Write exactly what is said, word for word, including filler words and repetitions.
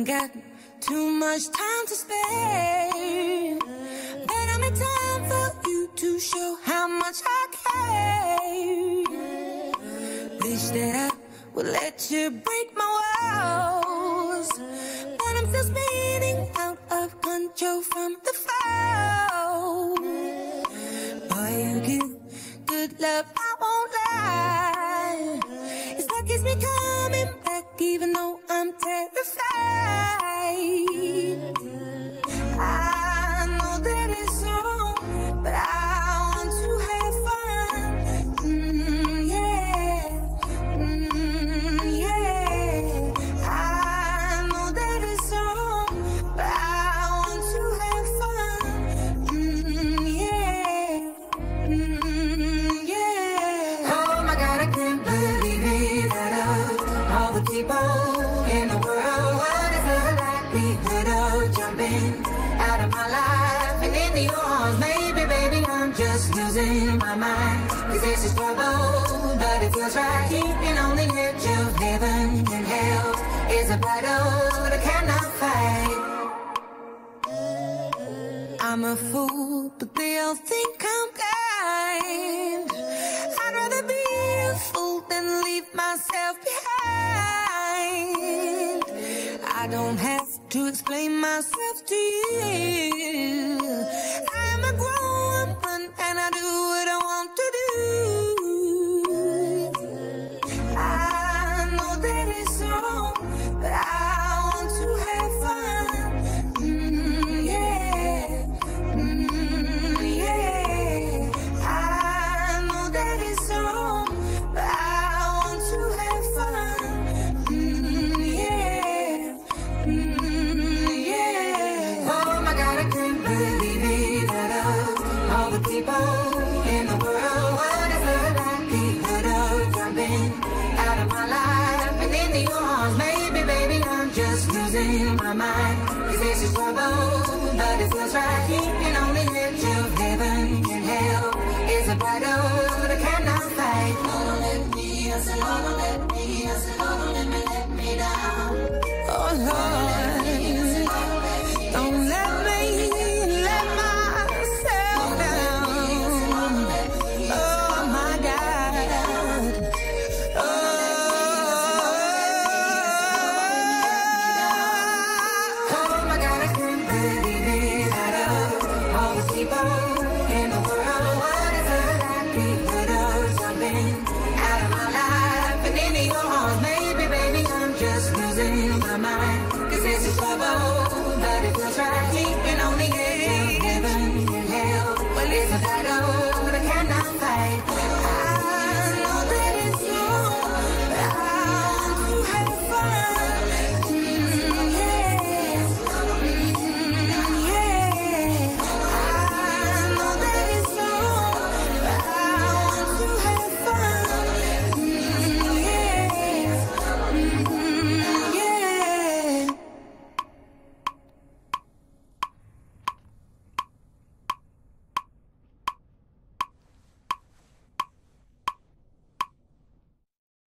ain't got too much time to spare, but I make time for you to show how much I care. Wish that I would let you break my walls, but I'm still spinning out of control from the fall. Boy, you give good love, I won't lie. It's what keeps me coming back, even though I'm terrified. I know that it's wrong, but I want to have fun. Mm, yeah, mm, yeah. I know that it's wrong, but I want to have fun. Mm, yeah, mm, yeah. Oh my God, I can't believe it. That of all the people in the world, what is the likelihood of jumping out of my life and into yours? Maybe, baby, I'm just losing my mind, 'cause this is trouble, but it feels right. Keeping on the edge of heaven and hell is a battle that I cannot fight. I'm a fool, but they all think I'm kind. I'd rather be a fool than leave myself behind. I don't have to explain myself to you. I'm a grown woman and I do what I want to do. I know that it's wrong, but I want to have fun. Mm, yeah, mm, yeah. I know that it's wrong, but I want to have fun. Mm, yeah, mm, yeah. Oh my God, I can't believe it. That of all the people in the world, what is the likelihood of jumping out of my life and into yours? Maybe, baby, I'm just losing my mind, 'cause this is trouble, but it feels right.